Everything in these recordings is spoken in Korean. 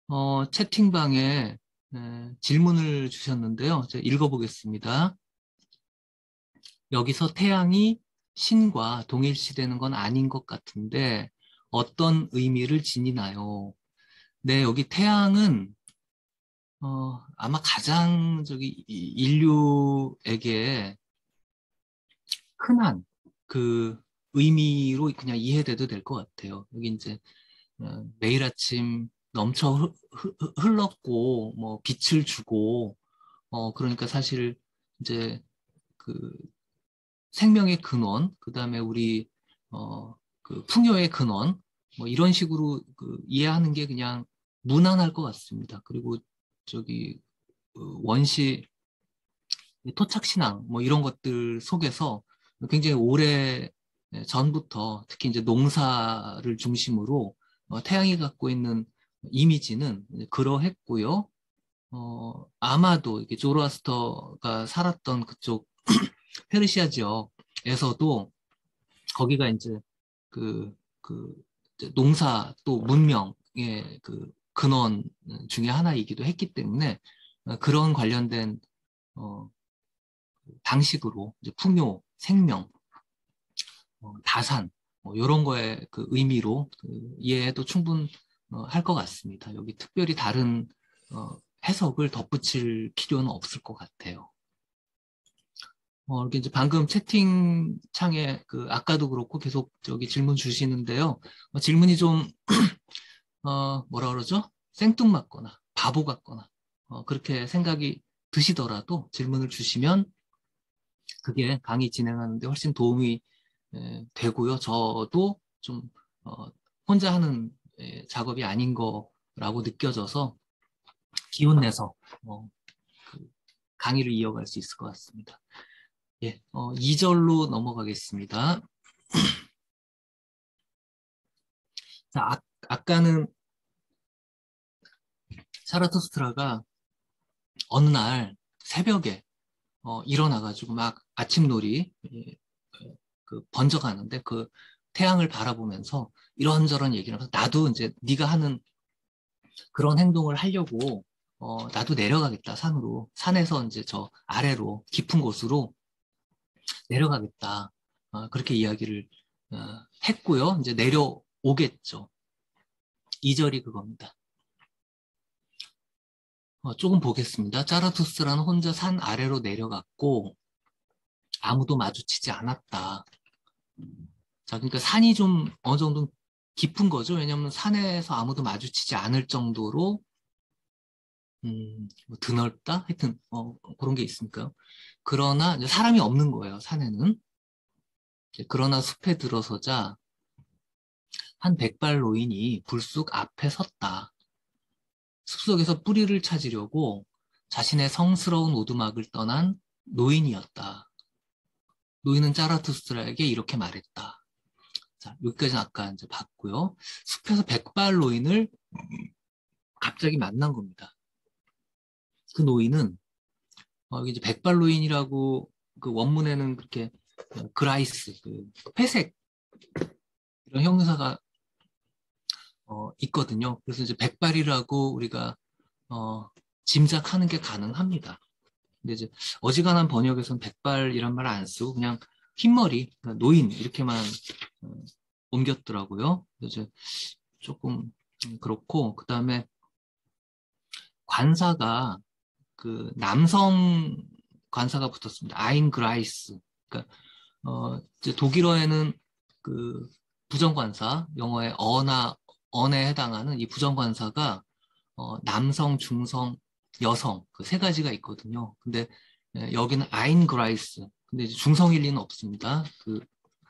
채팅방에 질문을 주셨는데요. 제가 읽어보겠습니다. 여기서 태양이 신과 동일시되는 건 아닌 것 같은데 어떤 의미를 지니나요? 네, 여기 태양은 아마 가장 인류에게 흔한 그 의미로 그냥 이해돼도 될 것 같아요. 여기 이제 매일 아침 넘쳐 흘렀고 뭐 빛을 주고 그러니까 사실 이제 그 생명의 근원, 그다음에 우리 그 풍요의 근원 뭐 이런 식으로 이해하는 게 그냥 무난할 것 같습니다. 그리고 저기 원시 토착 신앙 뭐 이런 것들 속에서 굉장히 오래 전부터 특히 이제 농사를 중심으로 태양이 갖고 있는 이미지는 그러했고요. 아마도 이게 조로아스터가 살았던 그쪽 페르시아 지역에서도 거기가 이제 그, 그 이제 농사 또 문명의 그 근원 중에 하나이기도 했기 때문에 그런 관련된 방식으로 이제 풍요, 생명, 다산 이런 거에 그 의미로 이해해도 충분할 것 같습니다. 여기 특별히 다른 해석을 덧붙일 필요는 없을 것 같아요. 이렇게 이제 방금 채팅창에 아까도 그렇고 계속 저기 질문 주시는데요. 질문이 좀, 뭐라 그러죠? 생뚱맞거나 바보 같거나, 그렇게 생각이 드시더라도 질문을 주시면 그게 강의 진행하는데 훨씬 도움이 되고요. 저도 좀, 어, 혼자 하는 작업이 아닌 거라고 느껴져서 기운 내서, 그 강의를 이어갈 수 있을 것 같습니다. 예, 2절로 넘어가겠습니다. 자, 아까는 사라투스트라가 어느 날 새벽에 일어나가지고 막 아침놀이 번져가는데 그 태양을 바라보면서 이런저런 얘기를 하면서 나도 이제 네가 하는 그런 행동을 하려고 나도 내려가겠다 산으로 산에서 이제 저 아래로 깊은 곳으로 내려가겠다 그렇게 이야기를 어, 했고요. 이제 내려오겠죠. 2절이 그겁니다. 조금 보겠습니다. 자라투스라는 혼자 산 아래로 내려갔고 아무도 마주치지 않았다. 자, 그러니까 산이 좀 어느 정도 깊은 거죠. 왜냐하면 산에서 아무도 마주치지 않을 정도로 뭐 드넓다? 하여튼 그런 게 있으니까요. 그러나 이제 사람이 없는 거예요. 산에는. 그러나 숲에 들어서자 한 백발 노인이 불쑥 앞에 섰다. 숲속에서 뿌리를 찾으려고 자신의 성스러운 오두막을 떠난 노인이었다. 노인은 자라투스트라에게 이렇게 말했다. 자, 여기까지는 아까 이제 봤고요. 숲에서 백발 노인을 갑자기 만난 겁니다. 그 노인은 이제 백발 노인이라고 그 원문에는 그렇게 그라이스, 회색 이런 형사가 있거든요. 그래서 이제 백발이라고 우리가 짐작하는 게 가능합니다. 근데 이제 어지간한 번역에서는 백발이란 말 안 쓰고 그냥 흰머리, 그러니까 노인 이렇게만 어, 옮겼더라고요. 그래서 이제 조금 그렇고 그 다음에 관사가 그 남성 관사가 붙었습니다. 아인 그라이스. 그러니까 이제 독일어에는 그 부정관사, 영어의 언에 해당하는 이 부정관사가 남성, 중성, 여성 그 세 가지가 있거든요. 근데 여기는 아인 그라이스. 근데 이제 중성일 리는 없습니다. 그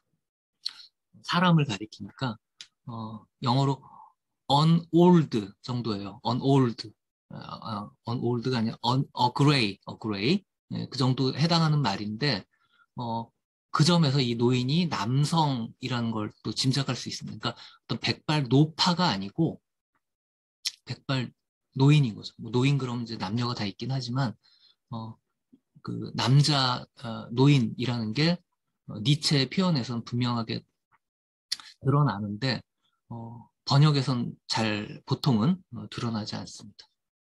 사람을 가리키니까 영어로 unold 정도예요. unold. unold가 아니라 a gray. 그 정도 해당하는 말인데 그 점에서 이 노인이 남성이라는 걸 또 짐작할 수 있습니다. 그러니까 어떤 백발 노파가 아니고 백발 노인인 거죠. 뭐 노인 그러면 이제 남녀가 다 있긴 하지만 그 남자 노인이라는 게 니체의 표현에서는 분명하게 드러나는데 번역에선 보통은 드러나지 않습니다.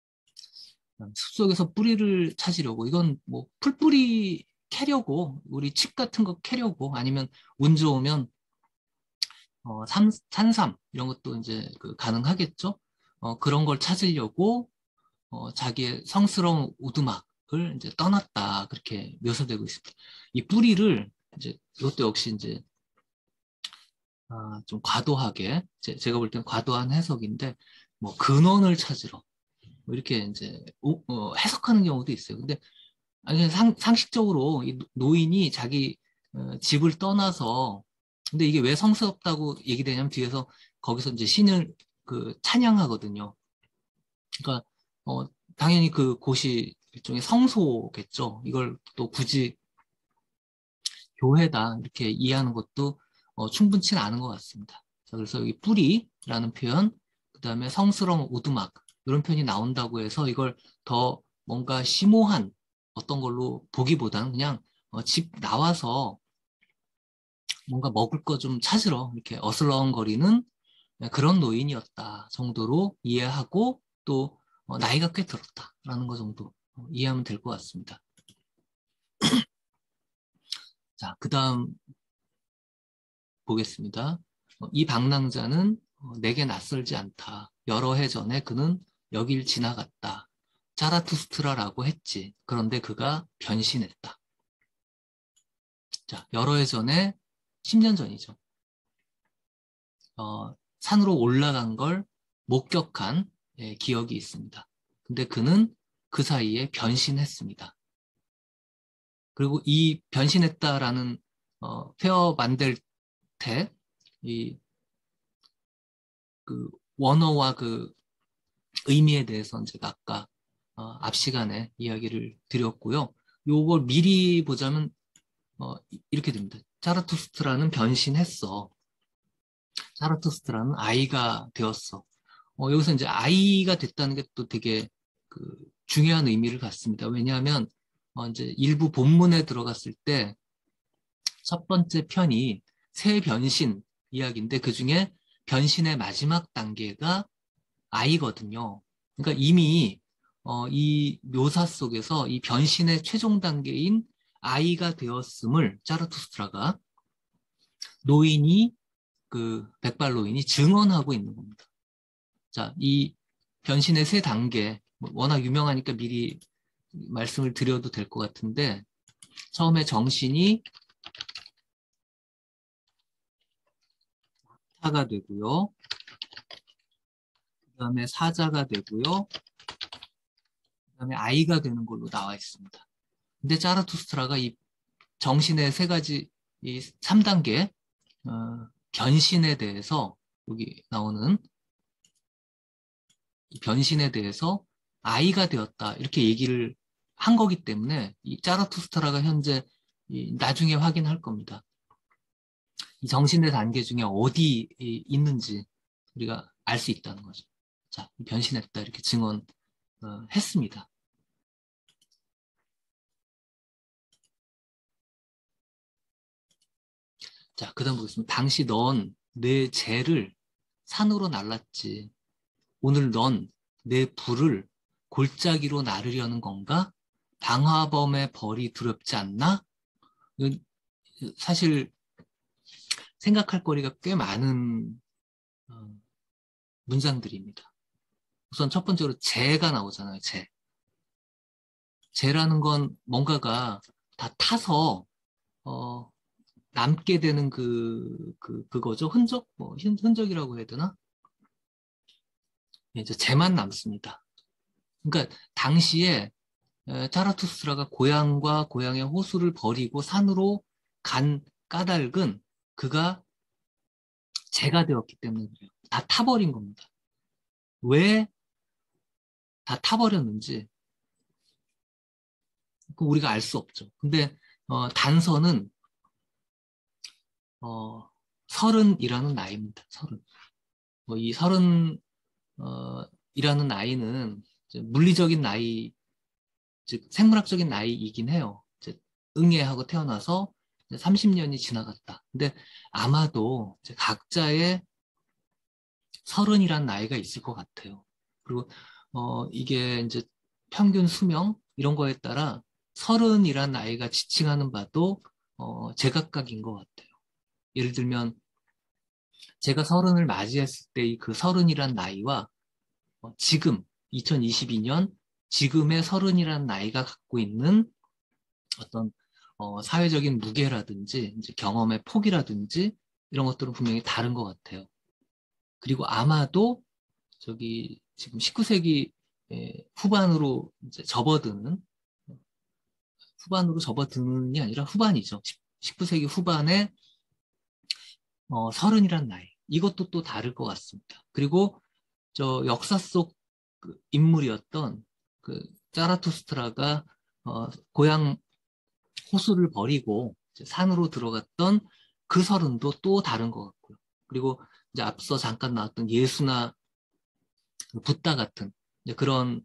숲속에서 뿌리를 찾으려고, 이건 뭐 풀뿌리 캐려고, 우리 칩 같은 거 캐려고, 아니면 운 좋으면 산삼 이런 것도 이제 가능하겠죠. 그런 걸 찾으려고 자기의 성스러운 오두막을 이제 떠났다, 그렇게 묘사되고 있습니다. 이 뿌리를 이제 이것도 역시 이제 좀 과도하게, 제가 볼 때는 과도한 해석인데, 뭐 근원을 찾으러 뭐 이렇게 이제 해석하는 경우도 있어요. 근데 아니, 상식적으로 이 노인이 자기 집을 떠나서, 근데 이게 왜 성스럽다고 얘기되냐면 뒤에서 거기서 이제 신을 찬양하거든요. 그러니까 당연히 그 곳이 일종의 성소겠죠. 이걸 또 굳이 교회다 이렇게 이해하는 것도 충분치는 않은 것 같습니다. 자, 그래서 이 뿌리라는 표현, 그 다음에 성스러운 오두막 이런 표현이 나온다고 해서 이걸 더 뭔가 심오한 어떤 걸로 보기보다는 그냥 집 나와서 뭔가 먹을 거 좀 찾으러 이렇게 어슬렁거리는 그런 노인이었다 정도로 이해하고, 또 나이가 꽤 들었다라는 거 정도 이해하면 될 것 같습니다. 자, 그 다음 보겠습니다. 이 방랑자는 내게 낯설지 않다. 여러 해 전에 그는 여길 지나갔다. 자라투스트라라고 했지. 그런데 그가 변신했다. 자, 여러 해 전에 10년 전이죠. 산으로 올라간 걸 목격한 기억이 있습니다. 근데 그는 그 사이에 변신했습니다. 그리고 이 변신했다라는 페어 만델테, 원어와 의미에 대해서 제가 아까 앞 시간에 이야기를 드렸고요. 요걸 미리 보자면 이렇게 됩니다. 자라투스트라는 변신했어. 자라투스트라는 아이가 되었어. 여기서 이제 아이가 됐다는 게 또 되게 중요한 의미를 갖습니다. 왜냐하면 이제 일부 본문에 들어갔을 때 첫 번째 편이 새 변신 이야기인데, 그 중에 변신의 마지막 단계가 아이거든요. 그러니까 이미 이 묘사 속에서 이 변신의 최종 단계인 아이가 되었음을 자라투스트라가, 노인이 백발 노인이 증언하고 있는 겁니다. 자, 이 변신의 세 단계, 워낙 유명하니까 미리 말씀을 드려도 될 것 같은데, 처음에 정신이 사가 되고요. 그 다음에 사자가 되고요. 그 다음에 아이가 되는 걸로 나와 있습니다. 근데 자라투스트라가 이 정신의 세 가지, 이 3단계 변신에 대해서, 여기 나오는 이 변신에 대해서 아이가 되었다 이렇게 얘기를 한 거기 때문에, 이 자라투스트라가 현재 나중에 확인할 겁니다. 이 정신의 단계 중에 어디 있는지 우리가 알 수 있다는 거죠. 자, 변신했다 이렇게 증언했습니다. 자, 그 다음 보겠습니다. 당시 넌 내 재를 산으로 날랐지. 오늘 넌 내 불을 골짜기로 나르려는 건가? 방화범의 벌이 두렵지 않나? 사실 생각할 거리가 꽤 많은 문장들입니다. 우선 첫 번째로 재가 나오잖아요. 재. 재라는 건 뭔가가 다 타서 남게 되는 그거죠. 흔적? 흔적이라고 해야 되나? 이제 재만 남습니다. 그러니까 당시에 자라투스트라가 고향과 고향의 호수를 버리고 산으로 간 까닭은 그가 재가 되었기 때문에 그래요. 다 타버린 겁니다. 왜 다 타버렸는지 우리가 알 수 없죠. 근데 단서는 30이라는 나이입니다. 30. 이 30이라는 나이는 물리적인 나이, 즉 생물학적인 나이이긴 해요. 응애하고 태어나서 30년이 지나갔다. 근데 아마도 각자의 30이란 나이가 있을 것 같아요. 그리고 이게 이제 평균 수명 이런 거에 따라 30이란 나이가 지칭하는 바도 제각각인 것 같아요. 예를 들면 제가 30을 맞이했을 때의 그 30이란 나이와 지금 2022년 지금의 30이란 나이가 갖고 있는 어떤 사회적인 무게라든지 이제 경험의 폭이라든지 이런 것들은 분명히 다른 것 같아요. 그리고 아마도 저기 지금 19세기 후반으로 이제 접어드는이 아니라 후반이죠. 19세기 후반에 30이란 나이. 이것도 또 다를 것 같습니다. 그리고 저 역사 속 그 인물이었던 그 자라투스트라가 고향 호수를 버리고 이제 산으로 들어갔던 그 30도 또 다른 것 같고요. 그리고 이제 앞서 잠깐 나왔던 예수나 붓다 같은 이제 그런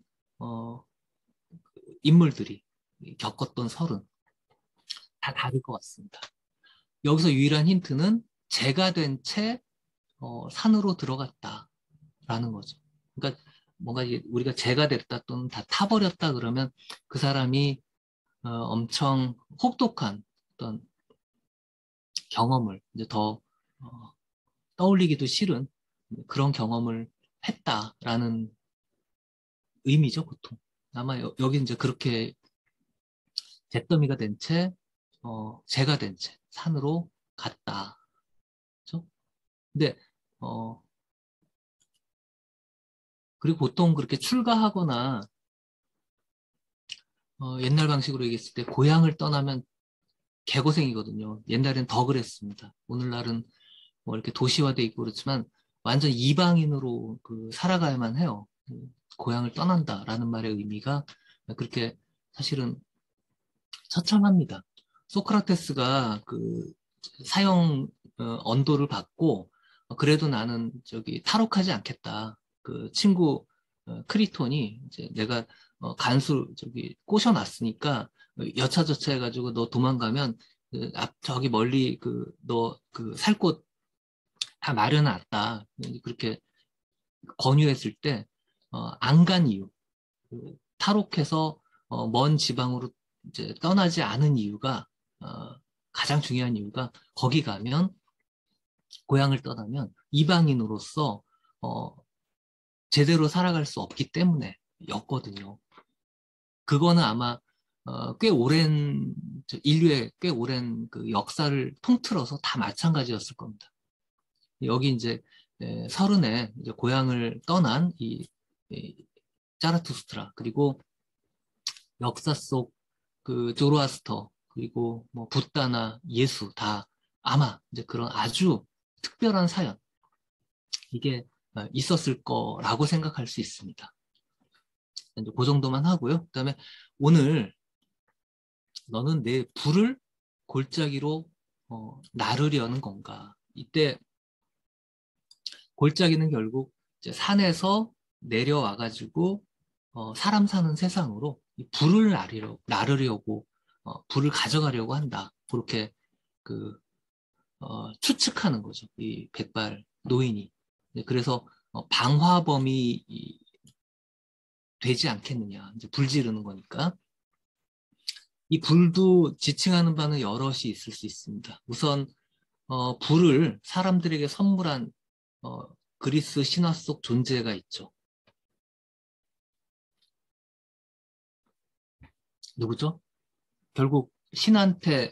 인물들이 겪었던 30, 다 다를 것 같습니다. 여기서 유일한 힌트는 제가 된 채 산으로 들어갔다라는 거죠. 그러니까 뭔가 우리가 제가 됐다 또는 다 타버렸다 그러면 그 사람이 엄청 혹독한 어떤 경험을 이제 더 떠올리기도 싫은 그런 경험을 했다라는 의미죠, 보통. 아마 여기 이제 그렇게 잿더미가 된 채, 재가 된 채 산으로 갔다. 그죠? 근데 그리고 보통 그렇게 출가하거나 옛날 방식으로 얘기했을 때 고향을 떠나면 개고생이거든요. 옛날엔 더 그랬습니다. 오늘날은 뭐 이렇게 도시화돼 있고 그렇지만 완전 이방인으로 그 살아가야만 해요. 고향을 떠난다라는 말의 의미가 그렇게 사실은 처참합니다. 소크라테스가 그 사형 언도를 받고 그래도 나는 저기 탈옥하지 않겠다. 그 친구 크리톤이 이제 내가 간수 저기 꼬셔놨으니까 여차저차 해가지고 너 도망가면 그 앞 저기 멀리 그 너 그 살 곳 다 마련해놨다. 그렇게 권유했을 때 안 간 이유, 탈옥해서 먼 지방으로 이제 떠나지 않은 이유가 가장 중요한 이유가 거기 가면 고향을 떠나면 이방인으로서 어, 제대로 살아갈 수 없기 때문에 였거든요. 그거는 아마 꽤 오랜 인류의 꽤 오랜 그 역사를 통틀어서 다 마찬가지였을 겁니다. 여기 이제 서른에 이제 고향을 떠난 이 자라투스트라 그리고 역사 속 그 조로아스터 그리고 뭐 붓다나 예수 다 아마 이제 그런 아주 특별한 사연 이게 있었을 거라고 생각할 수 있습니다. 이제 그 정도만 하고요. 그다음에 오늘 너는 내 불을 골짜기로 나르려는 건가? 이때 골짜기는 결국 이제 산에서 내려와가지고 사람 사는 세상으로 이 불을 나르려고 불을 가져가려고 한다. 그렇게 그 추측하는 거죠. 이 백발 노인이. 네, 그래서 방화범이 되지 않겠느냐. 이제 불 지르는 거니까. 이 불도 지칭하는 바는 여럿이 있을 수 있습니다. 우선 불을 사람들에게 선물한 그리스 신화 속 존재가 있죠. 누구죠? 결국 신한테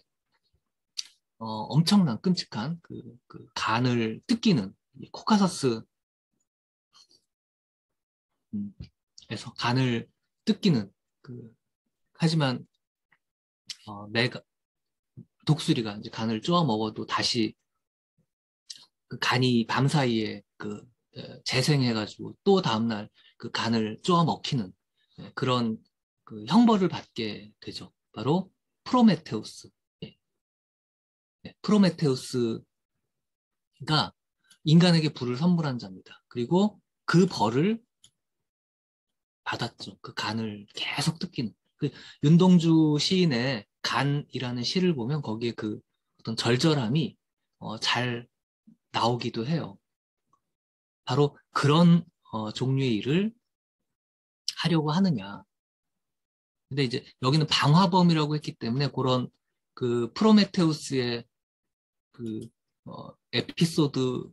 엄청난 끔찍한 그 간을 뜯기는 코카서스 에서 간을 뜯기는 하지만 내가 독수리가 이제 간을 쪼아 먹어도 다시 그 간이 밤사이에 재생해가지고 또 다음날 그 간을 쪼아 먹히는 그런 그 형벌을 받게 되죠. 바로 프로메테우스. 예, 프로메테우스가 인간에게 불을 선물한 자입니다. 그리고 그 벌을 받았죠. 그 간을 계속 뜯기는. 그 윤동주 시인의 간이라는 시를 보면 거기에 그 어떤 절절함이 잘 나오기도 해요. 바로 그런 종류의 일을 하려고 하느냐. 근데 이제 여기는 방화범이라고 했기 때문에 그런 그 프로메테우스의 그 에피소드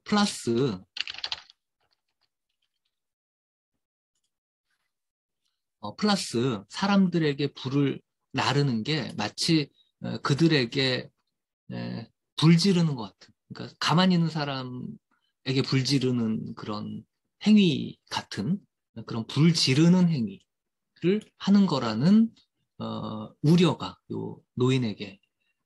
플러스 사람들에게 불을 나르는 게 마치 그들에게 불 지르는 것 같은. 그러니까 가만히 있는 사람에게 불 지르는 그런 행위 같은 그런 불 지르는 행위를 하는 거라는 우려가 요 노인에게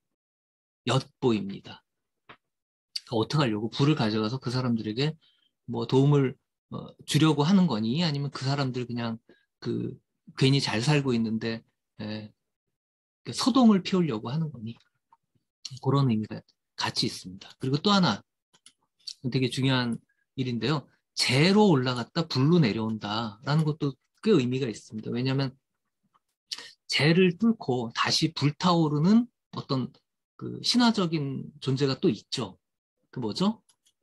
엿보입니다. 어떻게 하려고 불을 가져가서 그 사람들에게 뭐 도움을 주려고 하는 거니? 아니면 그 사람들 그냥 그 괜히 잘 살고 있는데 에, 소동을 피우려고 하는 거니? 그런 의미가 같이 있습니다. 그리고 또 하나 되게 중요한 일인데요. 재로 올라갔다 불로 내려온다라는 것도 꽤 의미가 있습니다. 왜냐하면 재를 뚫고 다시 불타오르는 어떤 그 신화적인 존재가 또 있죠. 그 뭐죠?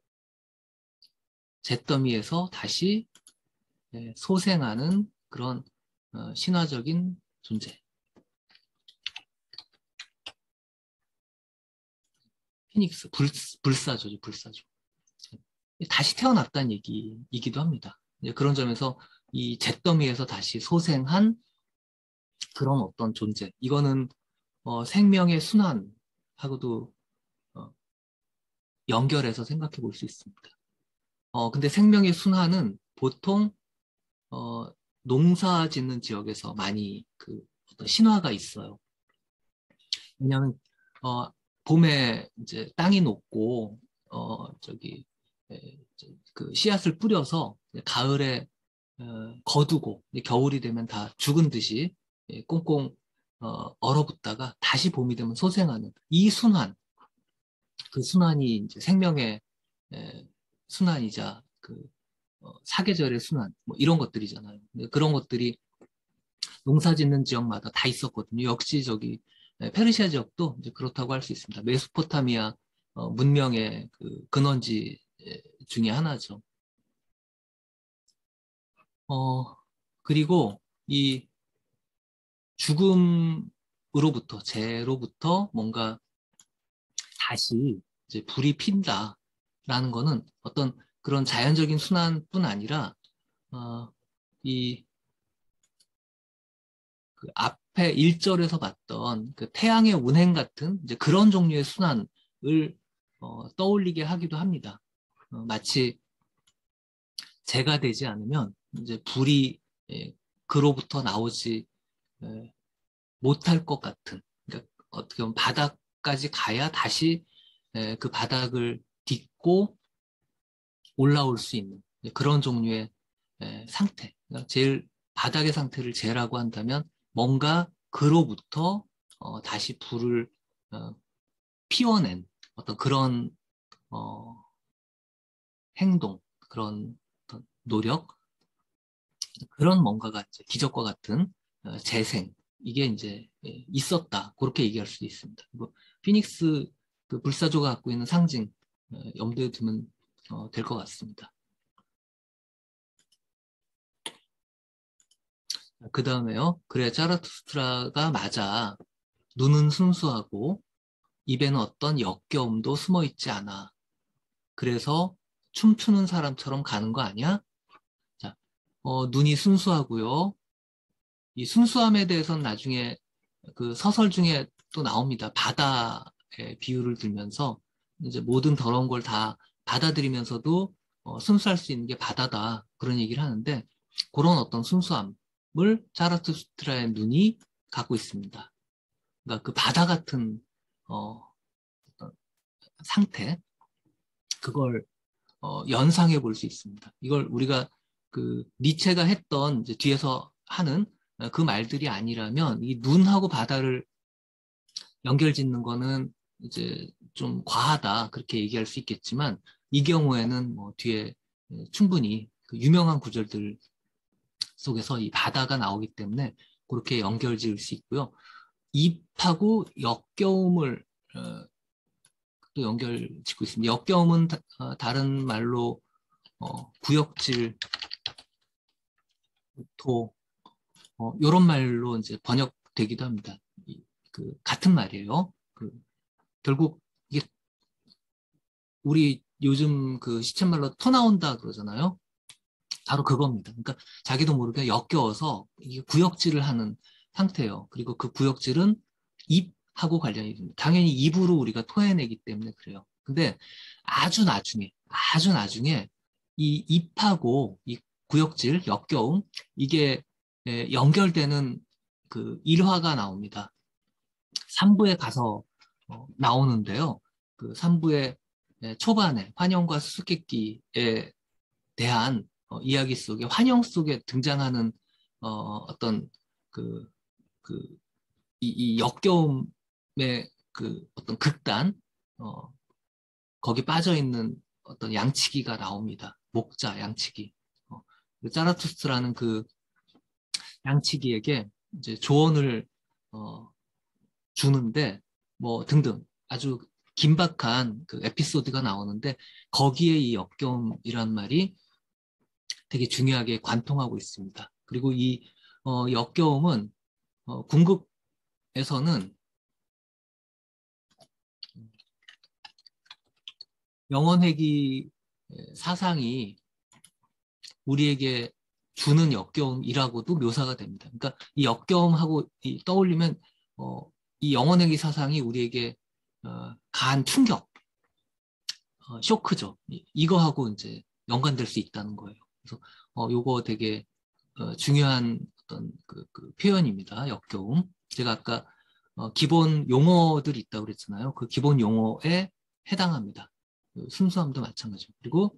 잿더미에서 다시 소생하는 그런 신화적인 존재. 피닉스, 불사조죠, 불사조. 다시 태어났다는 얘기이기도 합니다. 그런 점에서 이 잿더미에서 다시 소생한 그런 어떤 존재. 이거는 생명의 순환하고도 어, 연결해서 생각해 볼 수 있습니다. 근데 생명의 순환은 보통 농사 짓는 지역에서 많이 그 어떤 신화가 있어요. 왜냐하면 봄에 이제 땅이 녹고 저기 그 씨앗을 뿌려서 가을에 거두고 겨울이 되면 다 죽은 듯이 꽁꽁 얼어붙다가 다시 봄이 되면 소생하는 이 순환, 그 순환이 이제 생명의 순환이자 그 사계절의 순환 뭐 이런 것들이잖아요. 그런 것들이 농사 짓는 지역마다 다 있었거든요. 역시 저기 페르시아 지역도 이제 그렇다고 할 수 있습니다. 메소포타미아 문명의 그 근원지 중에 하나죠. 그리고 이 죽음으로부터, 재로부터 뭔가 다시 이제 불이 핀다라는 거는 어떤 그런 자연적인 순환뿐 아니라, 이 그 앞에 1절에서 봤던 그 태양의 운행 같은 이제 그런 종류의 순환을 떠올리게 하기도 합니다. 마치 재가 되지 않으면 이제 불이 그로부터 나오지 못할 것 같은, 그러니까 어떻게 보면 바닥까지 가야 다시 그 바닥을 딛고 올라올 수 있는 그런 종류의 상태. 그러니까 제일 바닥의 상태를 재라고 한다면 뭔가 그로부터 다시 불을 어, 피워낸 어떤 그런 어, 행동, 그런 어떤 노력, 그런 뭔가가 이제 기적과 같은 재생, 이게 이제 있었다. 그렇게 얘기할 수도 있습니다. 그리고 피닉스 그 불사조가 갖고 있는 상징 염두에 두면 될 것 같습니다. 그 다음에요. 그래, 자라투스트라가 맞아. 눈은 순수하고 입에는 어떤 역겨움도 숨어 있지 않아. 그래서 춤추는 사람처럼 가는 거 아니야? 자, 눈이 순수하고요. 이 순수함에 대해서는 나중에 그 서설 중에 또 나옵니다. 바다의 비유를 들면서 이제 모든 더러운 걸 다 받아들이면서도 순수할 수 있는 게 바다다. 그런 얘기를 하는데 그런 어떤 순수함을 자라투스트라의 눈이 갖고 있습니다. 그러니까 그 바다 같은 어떤 상태, 그걸 연상해 볼 수 있습니다. 이걸 우리가 그 니체가 했던 이제 뒤에서 하는 그 말들이 아니라면 이 눈하고 바다를 연결 짓는 거는 이제 좀 과하다 그렇게 얘기할 수 있겠지만 이 경우에는 뭐 뒤에 충분히 그 유명한 구절들 속에서 이 바다가 나오기 때문에 그렇게 연결 지을 수 있고요. 입하고 역겨움을 또 연결 짓고 있습니다. 역겨움은 다른 말로 구역질, 도, 이런 말로 이제 번역되기도 합니다. 같은 말이에요. 결국 이게 우리 요즘 그 시쳇말로 터 나온다 그러잖아요. 바로 그겁니다. 그러니까 자기도 모르게 엮여서 이게 구역질을 하는 상태예요. 그리고 그 구역질은 입하고 관련이 됩니다. 당연히 입으로 우리가 토해내기 때문에 그래요. 근데 아주 나중에 이 입하고 이 구역질, 역겨움, 이게 연결되는 그 일화가 나옵니다. 3부에 가서 나오는데요. 그 3부의 초반에 환영과 수수께끼에 대한 이야기 속에 환영 속에 등장하는 어떤 그, 그, 이 역겨움의 그 어떤 극단, 거기 빠져 있는 어떤 양치기가 나옵니다. 목자, 양치기. 짜라투스트라는 그 양치기에게 이제 조언을 주는데 뭐 등등 아주 긴박한 그 에피소드가 나오는데 거기에 이 역겨움이란 말이 되게 중요하게 관통하고 있습니다. 그리고 이 역겨움은 궁극에서는 영원회귀 사상이 우리에게 주는 역겨움이라고도 묘사가 됩니다. 그러니까 이 역겨움하고 떠올리면 이 영원회귀 사상이 우리에게 가한 충격, 쇼크죠. 이거하고 이제 연관될 수 있다는 거예요. 그래서 요거 되게 중요한 어떤 그 표현입니다. 역겨움. 제가 아까 기본 용어들이 있다고 그랬잖아요. 그 기본 용어에 해당합니다. 순수함도 마찬가지고. 그리고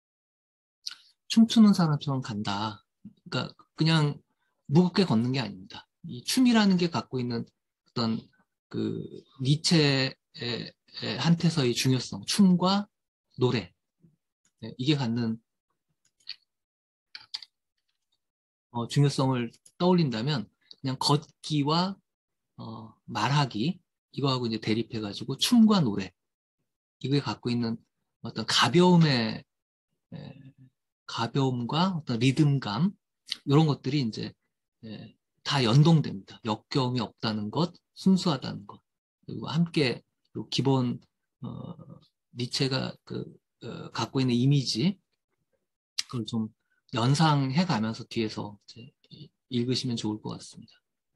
춤추는 사람처럼 간다. 그러니까 그냥 무겁게 걷는 게 아닙니다. 이 춤이라는 게 갖고 있는 어떤 그 니체의 한테서의 중요성, 춤과 노래, 이게 갖는 중요성을 떠올린다면 그냥 걷기와 말하기 이거하고 이제 대립해가지고 춤과 노래 이게 갖고 있는 어떤 가벼움과 어떤 리듬감 이런 것들이 이제 다 연동됩니다. 역겨움이 없다는 것, 순수하다는 것 그리고 함께 기본 니체가 갖고 있는 이미지 그걸 좀 연상해 가면서 뒤에서 이제 읽으시면 좋을 것 같습니다.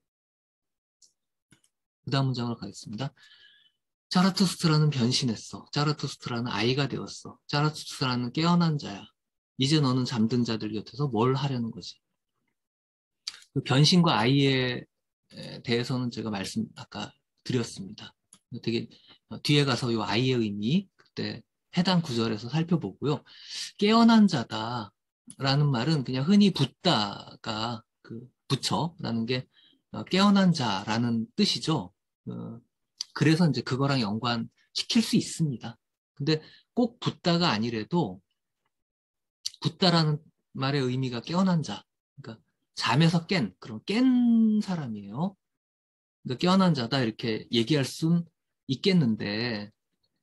그 다음 문장으로 가겠습니다. 자라투스트라는 변신했어. 자라투스트라는 아이가 되었어. 자라투스트라는 깨어난 자야. 이제 너는 잠든 자들 곁에서 뭘 하려는 거지? 그 변신과 아이에 대해서는 제가 아까 드렸습니다. 되게 뒤에 가서 이 아이의 의미 그때 해당 구절에서 살펴보고요. 깨어난 자다라는 말은 그냥 흔히 붓다가 그 부처라는 게 깨어난 자라는 뜻이죠. 그래서 이제 그거랑 연관시킬 수 있습니다. 근데 꼭 붓다가 아니래도 붓다라는 말의 의미가 깨어난 자, 그러니까 잠에서 그럼 깬 사람이에요. 그러니까 깨어난 자다 이렇게 얘기할 순 있겠는데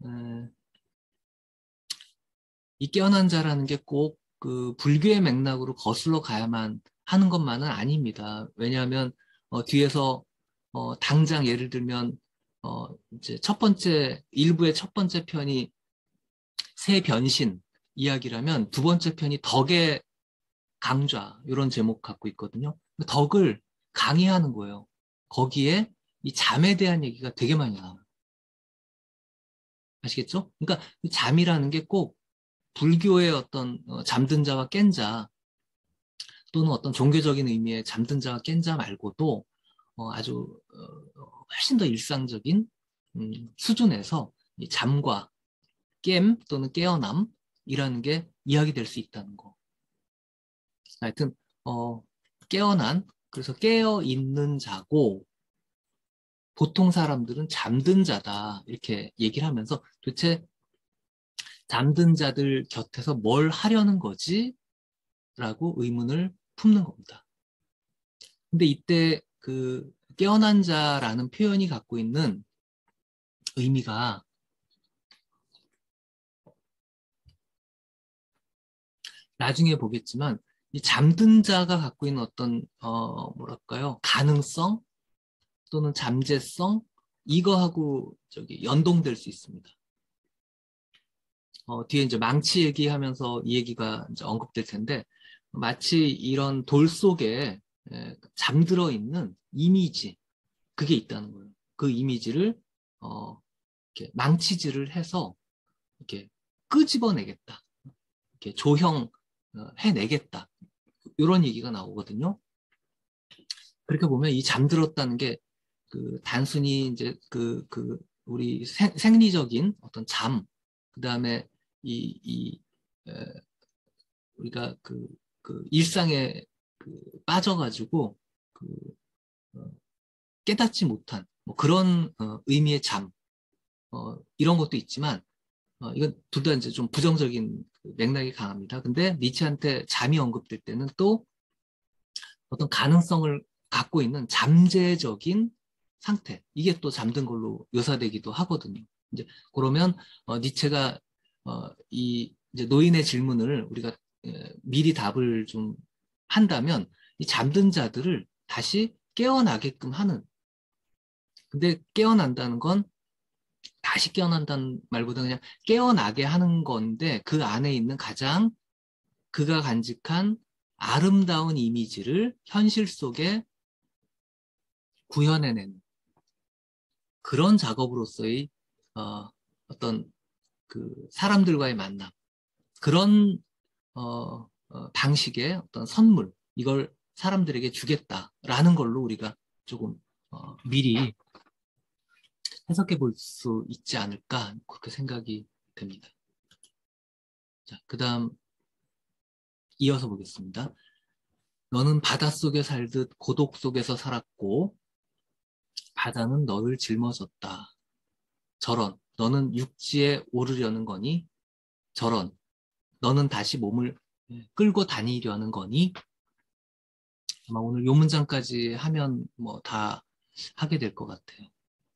이 깨어난 자라는 게 꼭 그 불교의 맥락으로 거슬러 가야만 하는 것만은 아닙니다. 왜냐하면 뒤에서 당장 예를 들면 이제 일부의 첫 번째 편이 새 변신 이야기라면 두 번째 편이 덕의 강좌 이런 제목 갖고 있거든요. 덕을 강의하는 거예요. 거기에 이 잠에 대한 얘기가 되게 많이 나와요. 아시겠죠? 그러니까 잠이라는 게 꼭 불교의 어떤 잠든 자와 깬 자 또는 어떤 종교적인 의미의 잠든 자와 깬 자 말고도 아주 훨씬 더 일상적인 수준에서 이 잠과 깸 또는 깨어남이라는 게 이야기될 수 있다는 거. 하여튼 깨어난 그래서 깨어 있는 자고 보통 사람들은 잠든 자다 이렇게 얘기를 하면서 도대체 잠든 자들 곁에서 뭘 하려는 거지? 라고 의문을 품는 겁니다. 근데 이때 그 깨어난 자라는 표현이 갖고 있는 의미가 나중에 보겠지만 이 잠든 자가 갖고 있는 어떤 뭐랄까요? 가능성 또는 잠재성 이거하고 저기 연동될 수 있습니다. 뒤에 이제 망치 얘기하면서 이 얘기가 이제 언급될 텐데 마치 이런 돌 속에 잠들어 있는 이미지 그게 있다는 거예요. 그 이미지를 이렇게 망치질을 해서 이렇게 끄집어내겠다. 이렇게 조형 해내겠다. 이런 얘기가 나오거든요. 그렇게 보면 이 잠들었다는 게 그 단순히 이제 우리 생리적인 어떤 잠, 그 다음에 이 우리가 그 일상에 빠져가지고 그 어, 깨닫지 못한 뭐 그런 의미의 잠, 이런 것도 있지만 이건 둘 다 이제 좀 부정적인 맥락이 강합니다. 근데 니체한테 잠이 언급될 때는 또 어떤 가능성을 갖고 있는 잠재적인 상태, 이게 또 잠든 걸로 묘사되기도 하거든요. 이제 그러면 니체가 이 이제 노인의 질문을 우리가 미리 답을 좀 한다면 이 잠든 자들을 다시 깨어나게끔 하는. 근데 깨어난다는 건 다시 깨어난다는 말보다 그냥 깨어나게 하는 건데 그 안에 있는 가장 그가 간직한 아름다운 이미지를 현실 속에 구현해내는 그런 작업으로서의 어떤 그 사람들과의 만남, 그런 방식의 어떤 선물, 이걸 사람들에게 주겠다라는 걸로 우리가 조금 미리 해석해 볼 수 있지 않을까 그렇게 생각이 됩니다. 자, 그 다음 이어서 보겠습니다. 너는 바닷속에 살듯 고독 속에서 살았고 바다는 너를 짊어졌다. 저런, 너는 육지에 오르려는 거니? 저런, 너는 다시 몸을 끌고 다니려는 거니? 아마 오늘 요 문장까지 하면 뭐 다 하게 될 것 같아요.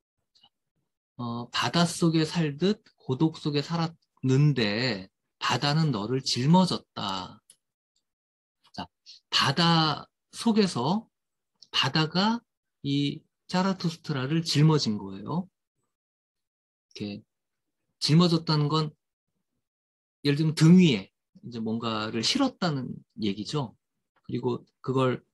바닷속에 살듯 고독 속에 살았는데 바다는 너를 짊어졌다. 자, 바다 속에서 바다가 이 자라투스트라를 짊어진 거예요. 이렇게 짊어졌다는 건 예를 들면 등 위에 이제 뭔가를 실었다는 얘기죠. 그리고 그걸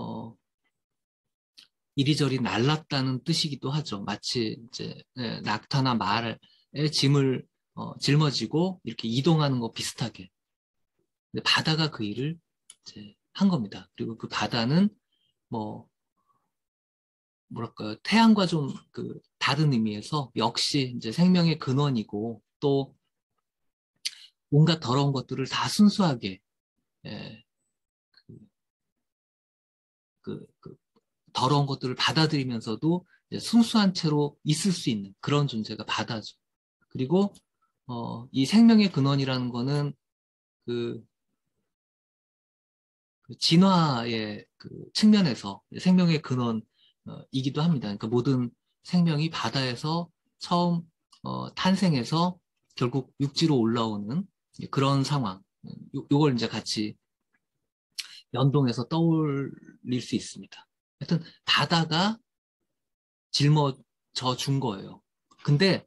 이리저리 날랐다는 뜻이기도 하죠. 마치 이제 낙타나 말의 짐을 짊어지고 이렇게 이동하는 거 비슷하게. 근데 바다가 그 일을 이제 한 겁니다. 그리고 그 바다는 뭐 뭐랄까요, 태양과 좀 그 다른 의미에서 역시 이제 생명의 근원이고 또 온갖 더러운 것들을 다 순수하게 예, 그 더러운 것들을 받아들이면서도 순수한 채로 있을 수 있는 그런 존재가 바다죠. 그리고 이 생명의 근원이라는 거는 그, 그 진화의 그 측면에서 생명의 근원이기도 합니다. 그러니까 모든 생명이 바다에서 처음 탄생해서 결국 육지로 올라오는 그런 상황. 요걸 이제 같이 연동해서 떠올릴 수 있습니다. 하여튼 바다가 짊어져 준 거예요. 근데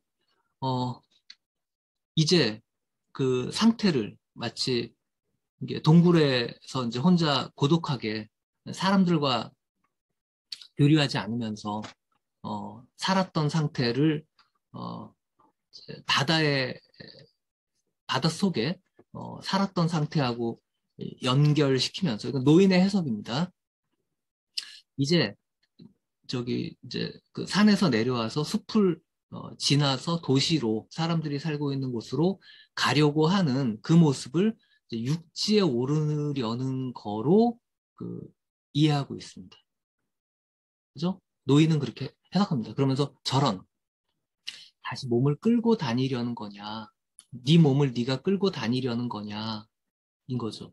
이제 그 상태를 마치 이게 동굴에서 이제 혼자 고독하게 사람들과 교류하지 않으면서 살았던 상태를 어, 바다의 바다 속에 살았던 상태하고 연결시키면서 이건 노인의 해석입니다. 이제 저기 이제 그 산에서 내려와서 숲을 지나서 도시로 사람들이 살고 있는 곳으로 가려고 하는 그 모습을 이제 육지에 오르려는 거로 그 이해하고 있습니다. 그죠? 노인은 그렇게 해석합니다. 그러면서 저런 다시 몸을 끌고 다니려는 거냐? 네 몸을 네가 끌고 다니려는 거냐? 인 거죠.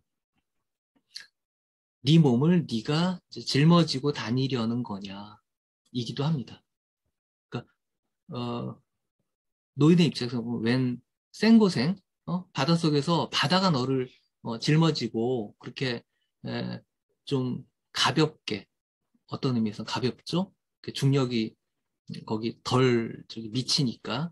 네 몸을 네가 짊어지고 다니려는 거냐? 이기도 합니다. 그러니까 노인의 입장에서 보면 웬 생고생 바닷속에서 바다가 너를 짊어지고 그렇게 좀 가볍게, 어떤 의미에서 가볍죠? 중력이 거기 덜 미치니까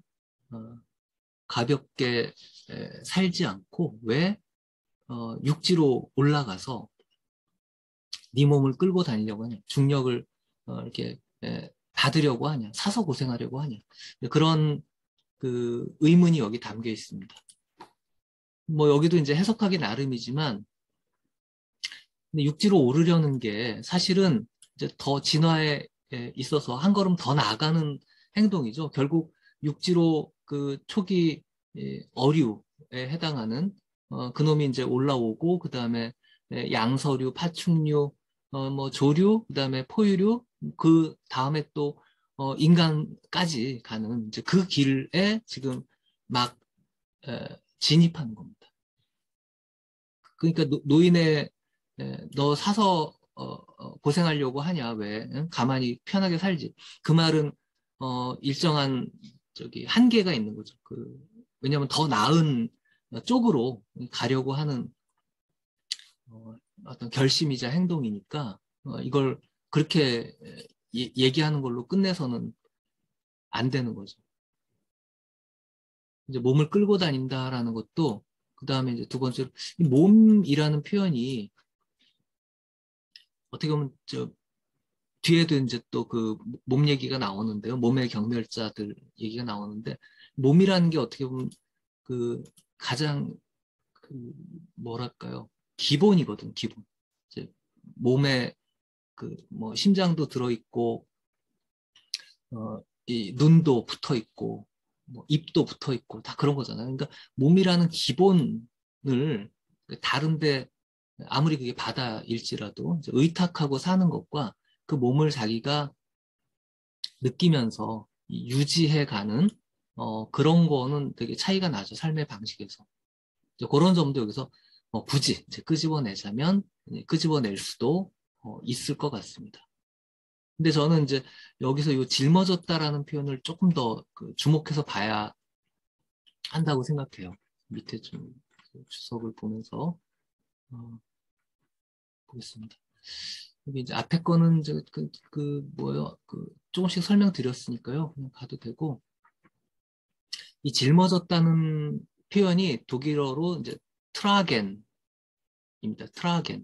가볍게 살지 않고 왜 육지로 올라가서 네 몸을 끌고 다니려고 하냐, 중력을 이렇게 받으려고 하냐, 사서 고생하려고 하냐, 그런 그 의문이 여기 담겨 있습니다. 뭐 여기도 이제 해석하기 나름이지만, 근데 육지로 오르려는 게 사실은 이제 더 진화에 있어서 한 걸음 더 나아가는 행동이죠. 결국 육지로 그 초기 어류에 해당하는 그놈이 이제 올라오고, 그 다음에 양서류, 파충류, 뭐 조류, 그 다음에 포유류, 그 다음에 또 인간까지 가는 이제 그 길에 지금 막 진입하는 겁니다. 그러니까 노인의 너 사서 고생하려고 하냐, 왜 응? 가만히 편하게 살지. 그 말은 일정한 한계가 있는 거죠. 왜냐하면 더 나은 쪽으로 가려고 하는 어떤 결심이자 행동이니까 이걸 그렇게 얘기하는 걸로 끝내서는 안 되는 거죠. 이제 몸을 끌고 다닌다라는 것도, 그 다음에 이제 두 번째로 이 몸이라는 표현이 어떻게 보면 뒤에도 이제 또 그 몸 얘기가 나오는데요. 몸의 경멸자들 얘기가 나오는데, 몸이라는 게 어떻게 보면 그 가장 뭐랄까요, 기본이거든, 기본. 이제 몸에 그 뭐 심장도 들어있고, 이 눈도 붙어 있고, 뭐 입도 붙어 있고, 다 그런 거잖아요. 그러니까 몸이라는 기본을 다른데 아무리 그게 바다일지라도 이제 의탁하고 사는 것과 그 몸을 자기가 느끼면서 유지해가는 그런 거는 되게 차이가 나죠. 삶의 방식에서. 그런 점도 여기서 굳이 이제 끄집어내자면 끄집어낼 수도 있을 것 같습니다. 근데 저는 이제 여기서 이 짊어졌다라는 표현을 조금 더 주목해서 봐야 한다고 생각해요. 밑에 좀 주석을 보면서 보겠습니다. 여기 이제 앞에 거는 이제 뭐요? 조금씩 설명드렸으니까요. 그냥 가도 되고, 이 짊어졌다는 표현이 독일어로 이제 트라겐입니다. 트라겐.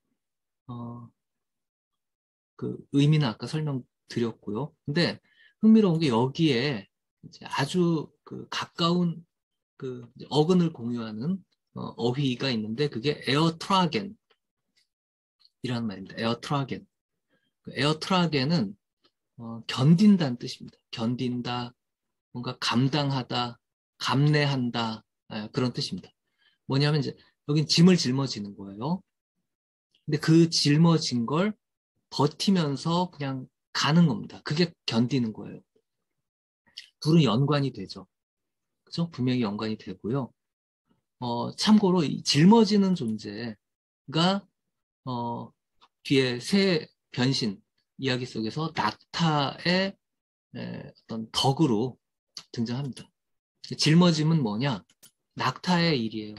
그 의미는 아까 설명드렸고요. 근데 흥미로운 게 여기에 이제 아주 가까운 어근을 공유하는 어휘가 있는데, 그게 에어트라겐이라는 말입니다. 에어트라겐. 에어트라겐은 견딘다는 뜻입니다. 견딘다, 뭔가 감당하다, 감내한다, 그런 뜻입니다. 뭐냐면 이제 여긴 짐을 짊어지는 거예요. 근데 그 짊어진 걸 버티면서 그냥 가는 겁니다. 그게 견디는 거예요. 둘은 연관이 되죠. 그죠? 분명히 연관이 되고요. 참고로 이 짊어지는 존재가 뒤에 새 변신 이야기 속에서 낙타의 어떤 덕으로 등장합니다. 짊어짐은 뭐냐? 낙타의 일이에요.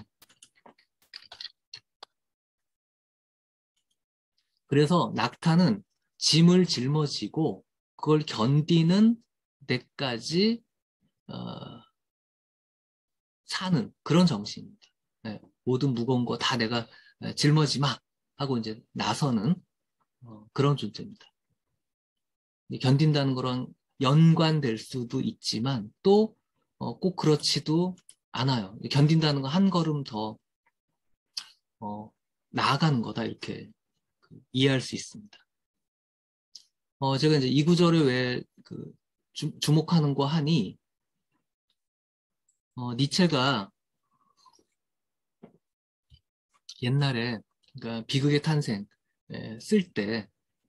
그래서 낙타는 짐을 짊어지고 그걸 견디는 데까지 사는 그런 정신입니다. 모든 무거운 거 다 내가 짊어지 마 하고 이제 나서는 그런 존재입니다. 견딘다는 거랑 연관될 수도 있지만 또 꼭 그렇지도 않아요. 견딘다는 거 한 걸음 더 나아가는 거다, 이렇게 이해할 수 있습니다. 제가 이제 이 구절에 왜 주목하는 거 하니, 니체가 옛날에 그러니까 비극의 탄생 쓸 때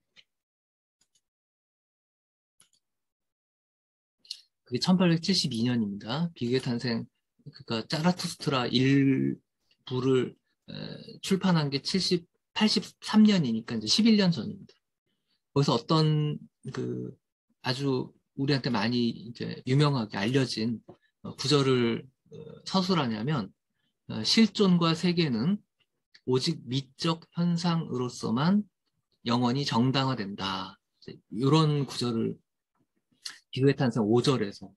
그게 1872년입니다. 비극의 탄생, 그러니까 짜라투스트라 일부를 출판한 게 83년이니까 이제 11년 전입니다. 거기서 어떤 아주 우리한테 많이 이제 유명하게 알려진 구절을 서술하냐면, 실존과 세계는 오직 미적 현상으로서만 영원히 정당화된다. 이런 구절을 비극의 탄생 5절에서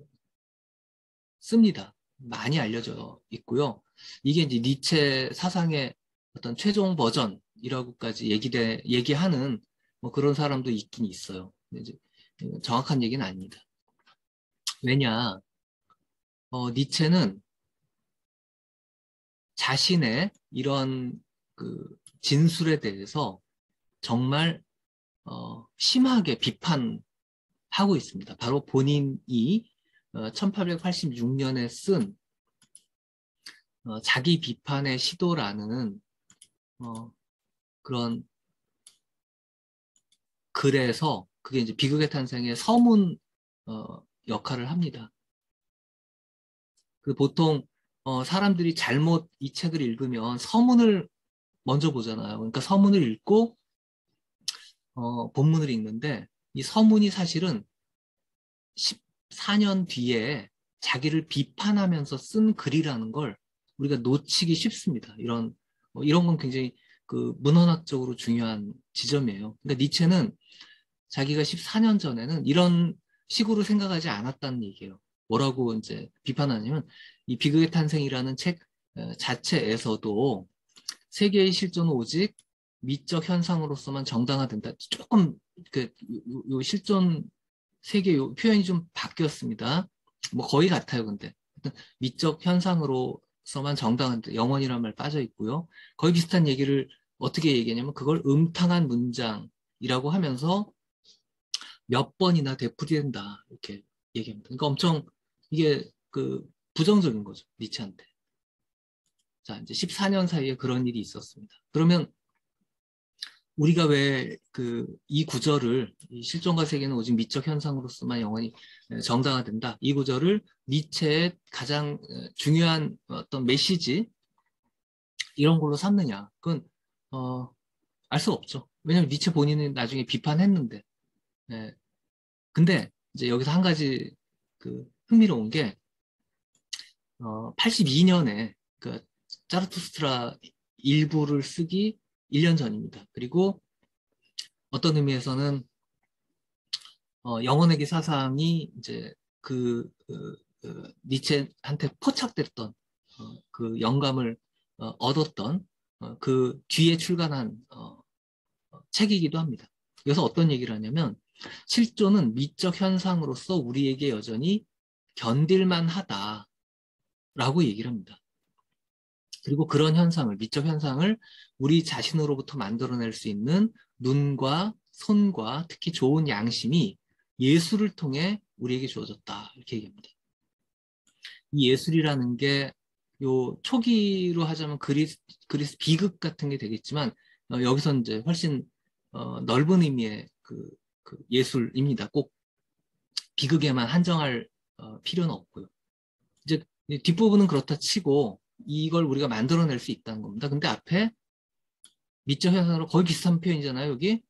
씁니다. 많이 알려져 있고요. 이게 이제 니체 사상의 어떤 최종 버전이라고까지 얘기하는 뭐 그런 사람도 있긴 있어요. 이제 정확한 얘기는 아닙니다. 왜냐, 니체는 자신의 이런 그 진술에 대해서 정말 심하게 비판하고 있습니다. 바로 본인이 1886년에 쓴 자기 비판의 시도라는 그런 글에서 그게 이제 비극의 탄생의 서문 역할을 합니다. 그 보통 사람들이 잘못 이 책을 읽으면 서문을 먼저 보잖아요. 그러니까 서문을 읽고 본문을 읽는데 이 서문이 사실은 14년 뒤에 자기를 비판하면서 쓴 글이라는 걸 우리가 놓치기 쉽습니다. 이런 건 굉장히 그 문헌학적으로 중요한 지점이에요. 그러니까 니체는 자기가 14년 전에는 이런 식으로 생각하지 않았다는 얘기예요. 뭐라고 이제 비판하냐면 이 비극의 탄생이라는 책 자체에서도 세계의 실존은 오직 미적 현상으로서만 정당화된다. 조금 요 실존 세계 요 표현이 좀 바뀌었습니다. 뭐 거의 같아요, 근데. 미적 현상으로서만 정당한데 영원이라는 말 빠져 있고요. 거의 비슷한 얘기를 어떻게 얘기하냐면 그걸 음탕한 문장이라고 하면서 몇 번이나 되풀이된다 이렇게 얘기합니다. 그러니까 엄청 이게 그 부정적인 거죠, 니체한테. 자, 이제 14년 사이에 그런 일이 있었습니다. 그러면 우리가 왜 이 구절을 이 실존과 세계는 오직 미적 현상으로서만 영원히 정당화된다. 이 구절을 니체의 가장 중요한 어떤 메시지 이런 걸로 삼느냐. 그건 알 수 없죠. 왜냐하면 니체 본인은 나중에 비판했는데. 네. 근데 이제 여기서 한 가지 흥미로운 게 82년에 그 자르투스트라 일부를 쓰기 1년 전입니다. 그리고 어떤 의미에서는 영혼의 기 사상이 이제 니체한테 포착됐던 그 영감을 얻었던 그 뒤에 출간한 책이기도 합니다. 여기서 어떤 얘기를 하냐면 실존은 미적 현상으로서 우리에게 여전히 견딜만 하다라고 얘기를 합니다. 그리고 그런 현상을, 미적 현상을 우리 자신으로부터 만들어낼 수 있는 눈과 손과 특히 좋은 양심이 예술을 통해 우리에게 주어졌다. 이렇게 얘기합니다. 이 예술이라는 게 요 초기로 하자면 그리스 비극 같은 게 되겠지만 여기서는 이제 훨씬 넓은 의미의 그 예술입니다. 꼭 비극에만 한정할 필요는 없고요. 이제 뒷부분은 그렇다 치고 이걸 우리가 만들어낼 수 있다는 겁니다. 근데 앞에 미적 현상으로 거의 비슷한 표현이잖아요. 여기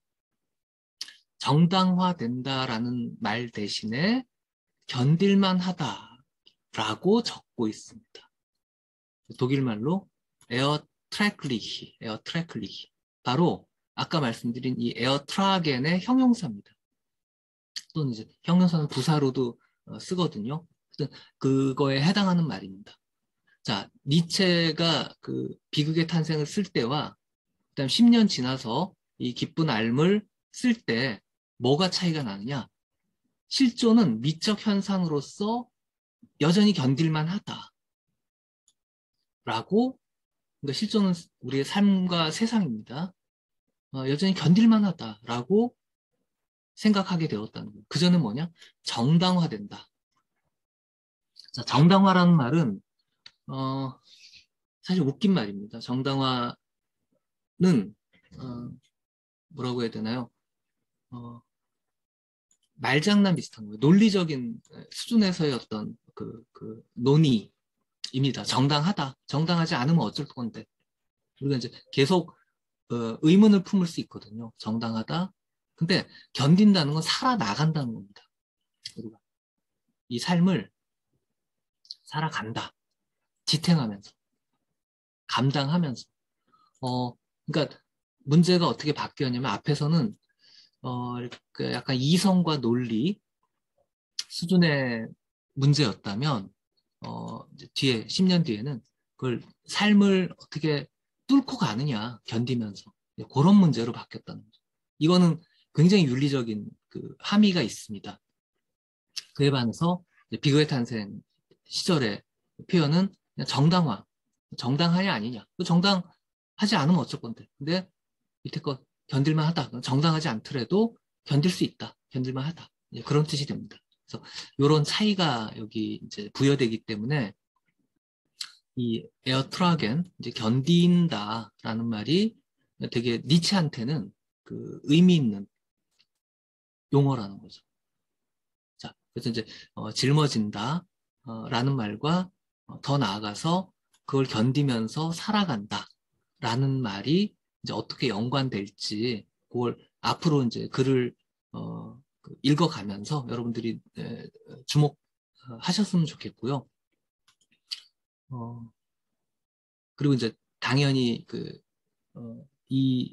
정당화된다라는 말 대신에 견딜만 하다라고 적고 있습니다. 독일말로 에어트래클리히. 바로 아까 말씀드린 이 에어트라겐의 형용사입니다. 또는 이제 형용사는 부사로도 쓰거든요. 그거에 해당하는 말입니다. 자, 니체가 그 비극의 탄생을 쓸 때와 그다음 10년 지나서 이 기쁜 앓음을 쓸 때 뭐가 차이가 나느냐? 실존은 미적 현상으로서 여전히 견딜만 하다라고, 그러니까 실존은 우리의 삶과 세상입니다. 여전히 견딜만 하다라고 생각하게 되었다는 거예요. 그전은 뭐냐? 정당화된다. 자, 정당화라는 말은 사실 웃긴 말입니다. 정당화는 뭐라고 해야 되나요? 말장난 비슷한 거예요. 논리적인 수준에서의 어떤 논의입니다. 정당하다. 정당하지 않으면 어쩔 건데. 우리가 이제 계속 의문을 품을 수 있거든요. 정당하다. 근데 견딘다는 건 살아나간다는 겁니다. 우리가 이 삶을 살아간다. 지탱하면서. 감당하면서. 그러니까 문제가 어떻게 바뀌었냐면 앞에서는 이렇게 약간 이성과 논리 수준의 문제였다면 이제 뒤에 10년 뒤에는 그걸 삶을 어떻게 뚫고 가느냐 견디면서 그런 문제로 바뀌었다는 거죠. 이거는 굉장히 윤리적인 그 함의가 있습니다. 그에 반해서 비교의 탄생 시절의 표현은 그냥 정당하냐 아니냐. 정당하지 않으면 어쩔 건데. 근데 밑에 거 견딜만 하다. 정당하지 않더라도 견딜 수 있다. 견딜만 하다. 그런 뜻이 됩니다. 그래서 이런 차이가 여기 이제 부여되기 때문에 이 에어트라겐, 이제 견딘다라는 말이 되게 니체한테는 그 의미 있는 용어라는 거죠. 자, 그래서 이제 짊어진다 라는 말과 더 나아가서 그걸 견디면서 살아간다라는 말이 이제 어떻게 연관될지 그걸 앞으로 이제 글을 읽어가면서 여러분들이 주목하셨으면 좋겠고요. 그리고 이제 당연히 이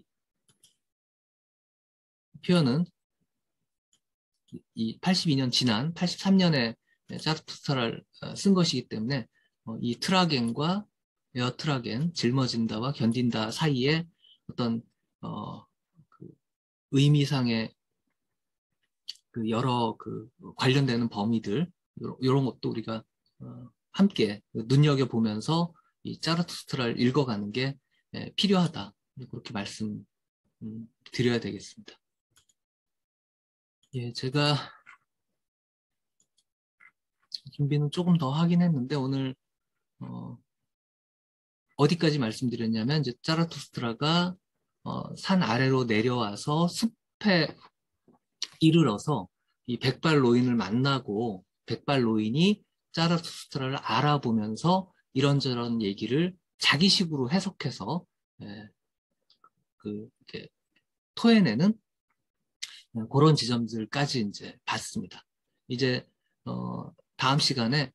표현은 이 82년 지난 83년에 자르투스트라를 쓴 것이기 때문에 이 트라겐과 에어트라겐, 짊어진다와 견딘다 사이에 어떤 그 의미상의 그 여러 그 관련되는 범위들 이런 것도 우리가 함께 눈여겨보면서 이 자르투스트라를 읽어가는 게 필요하다. 그렇게 말씀 드려야 되겠습니다. 예, 제가 준비는 조금 더 하긴 했는데 오늘 어디까지 말씀드렸냐면 이제 자라투스트라가 산 아래로 내려와서 숲에 이르러서 이 백발노인을 만나고 백발노인이 자라투스트라를 알아보면서 이런저런 얘기를 자기식으로 해석해서 이렇게 토해내는 그런 지점들까지 이제 봤습니다. 이제 다음 시간에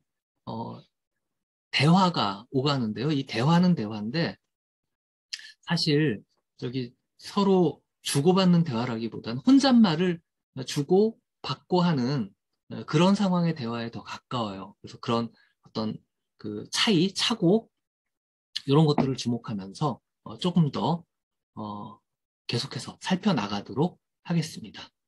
대화가 오가는데요. 이 대화는 대화인데 사실 저기 서로 주고받는 대화라기보다는 혼잣말을 주고 받고 하는 그런 상황의 대화에 더 가까워요. 그래서 그런 어떤 그 차고 이런 것들을 주목하면서 조금 더 계속해서 살펴나가도록 하겠습니다.